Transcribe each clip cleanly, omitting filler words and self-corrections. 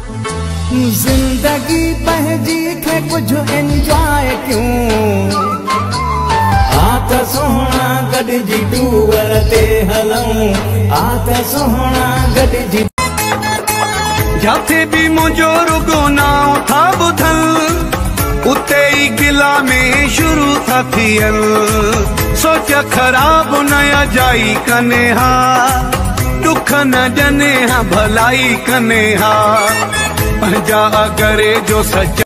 जिंदगी पंहिंजी खे कुछ एंजॉय क्यों आत सोहना गॾिजी टूअर ते हलूं आत सोहना गॾिजी जाते भी मुझो रुगो नाव था बुधल उते ही गिला में शुरू था थियल सोच खराब नया जाई कने हा दुख न जने हा भलाई कने हा पंजा करे जो सच्चा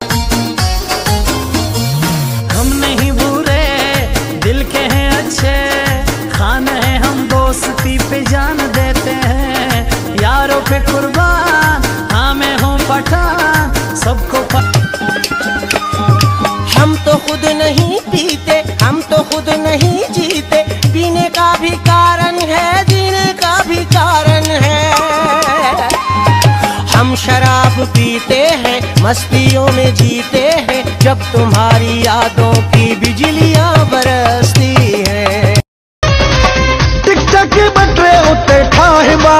हम नहीं बुरे दिल के हैं अच्छे खान है हम दोस्ती पे जान देते हैं यारों पे कुर्बान हाँ मैं हूँ पठान सबको हम तो खुद नहीं पीते हम तो खुद नहीं जीते पीने का भी कारण है जीने का भी कारण है हम शराब पीते हैं मस्तियों में जीते हैं जब तुम्हारी यादों की बिजलियां बरसती है टिक टक बटरे उते ठाहिबा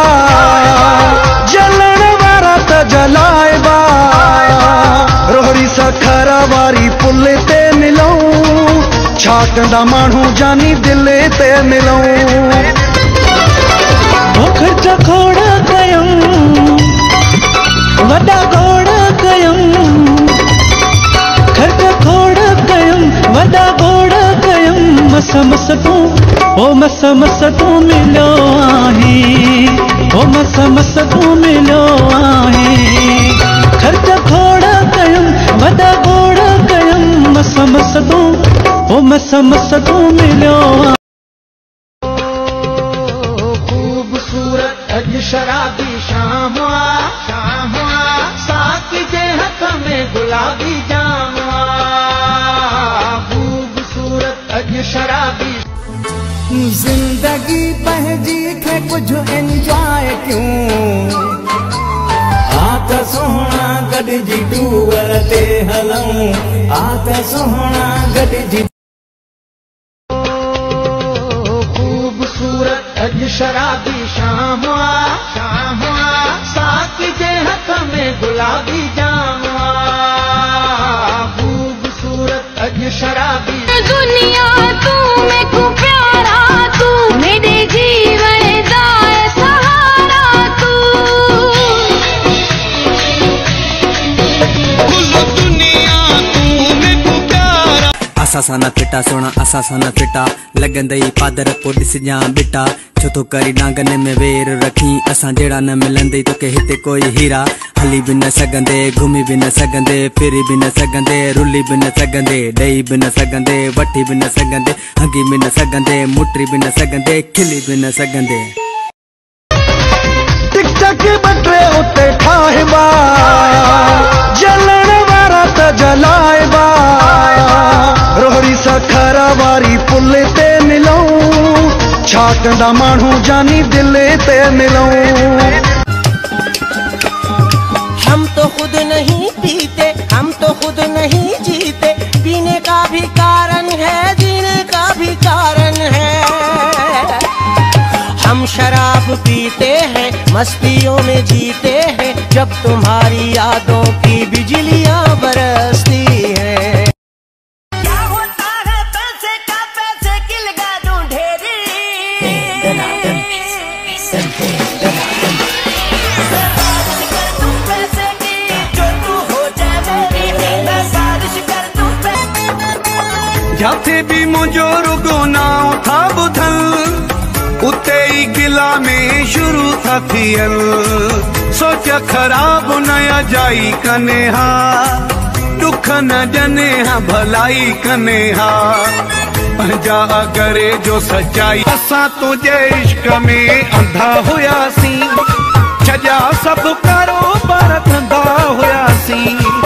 जलण वारा त जलाइबा रोहड़ी सा खरा वारी पुल ते मिलूं छा कंदा माण्हू जानी दिल ते मिलूं खर्चा खोड़ा कयूं वॾा घोड़ा कयूं खर्चा खोड़ा कयूं वॾा घोड़ा कयूं मस मस तूं ओ मस मस तूं मिलियो आहीं ओ मस मस तूं मिलियो आहीं खर्चा खोड़ा कयूं वॾा घोड़ा कयूं मस मस तूं ओ मस मस तूं मिलियो खूबसूरत अज शराबी शाम साकी जे हथ में गुलाबी जाम खूबसूरत अज शराबी जिंदगी पंहिंजी खे कुछ एंजॉय क्यों आत सोहना गॾिजी टूअर ते हलूं आत सोहना गॾिजी खूबसूरत अज शराबी शाम साकी जे हथ में गुलाबी जाम खूबसूरत अज शराबी दुनिया तू मैं को प्यारा तू मेरे जीवन दा सहारा तू दुनिया तू मैं को प्यारा असा सा न फिटा सोना असा सा न फिटा लगंदई पादर को ॾिसजां बिटा छो तो करी डांगने में वेर रखी असा जेड़ा न मिलंदई तो के हिते कोई हीरा हली भी न सगंदे घूमी भी न सगंदे फिरी भी न सगंदे रुली भी न सगंदे डई भी न सगंदे वठी भी न सगंदे हंगी भी न सगंदे मुटरी भी न सगंदे खिली भी न सगंदे टिक टक बटरे उते ठाहिबा जलण वारा त जलाइबा रोहड़ी सा खरा वारी पुल ते मिलूं छा कंदा माण्हू जानी दिल ते मिलूं हम तो खुद नहीं पीते हम तो खुद नहीं जीते पीने का भी कारण है जीने का भी कारण है हम शराब पीते हैं मस्तियों में जीते हैं जब तुम्हारी यादों की बिजलियां बरसती है जाते भी मुझो रुगो नाव था बुधल उते ही गिला में शुरू था थियल सोच खराब नया जाई कने हा दुख न जने हा भलाई कने हा पंजा करे जो सच्चाई असा तुझे इश्क में अंधा हुयासी छजा सब कारोबार धंधा हुयासी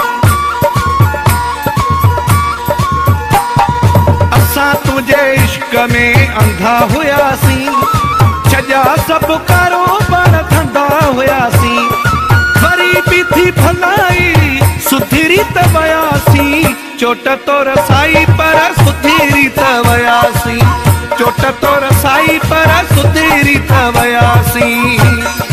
तुझे इश्क में अंधा हुयासी छजा सब कारोबार धंधा हुयासी गरीबी थी भलाई सुधीरी त वयासी चोट तो रसाई पर सुधीरी त वयासी चोट तो रसाई पर सुधीरी त वयासी।